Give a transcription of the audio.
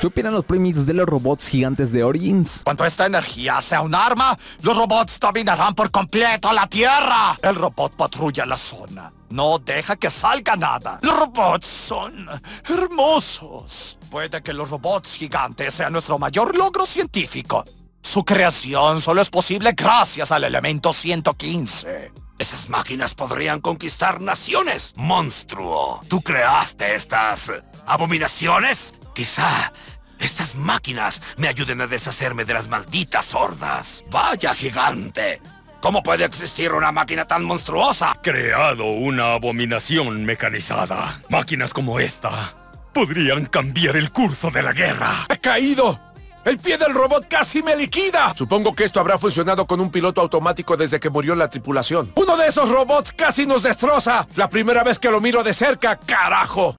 ¿Qué opinan los premios de los robots gigantes de Origins? Cuando esta energía sea un arma, los robots dominarán por completo la Tierra. El robot patrulla la zona. No deja que salga nada. Los robots son hermosos. Puede que los robots gigantes sean nuestro mayor logro científico. Su creación solo es posible gracias al elemento 115. Esas máquinas podrían conquistar naciones. Monstruo, ¿tú creaste estas abominaciones? Quizá estas máquinas me ayuden a deshacerme de las malditas hordas. Vaya gigante. ¿Cómo puede existir una máquina tan monstruosa? Creado una abominación mecanizada. Máquinas como esta podrían cambiar el curso de la guerra. ¡He caído! ¡El pie del robot casi me liquida! Supongo que esto habrá funcionado con un piloto automático desde que murió la tripulación. ¡Uno de esos robots casi nos destroza! La primera vez que lo miro de cerca, ¡carajo!